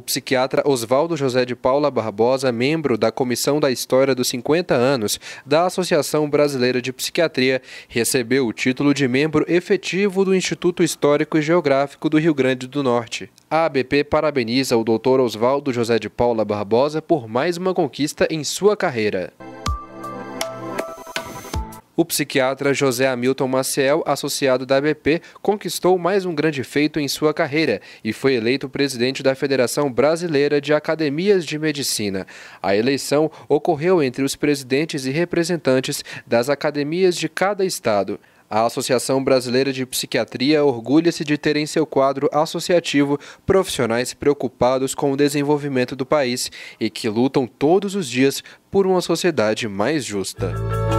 psiquiatra Oswaldo José de Paula Barbosa, membro da Comissão da História dos 50 anos da Associação Brasileira de Psiquiatria, recebeu o título de membro efetivo do Instituto Histórico e Geográfico do Rio Grande do Norte. A ABP parabeniza o Dr. Oswaldo José de Paula Barbosa por mais uma conquista em sua carreira. O psiquiatra José Hamilton Maciel, associado da ABP, conquistou mais um grande feito em sua carreira e foi eleito presidente da Federação Brasileira de Academias de Medicina. A eleição ocorreu entre os presidentes e representantes das academias de cada estado. A Associação Brasileira de Psiquiatria orgulha-se de ter em seu quadro associativo profissionais preocupados com o desenvolvimento do país e que lutam todos os dias por uma sociedade mais justa.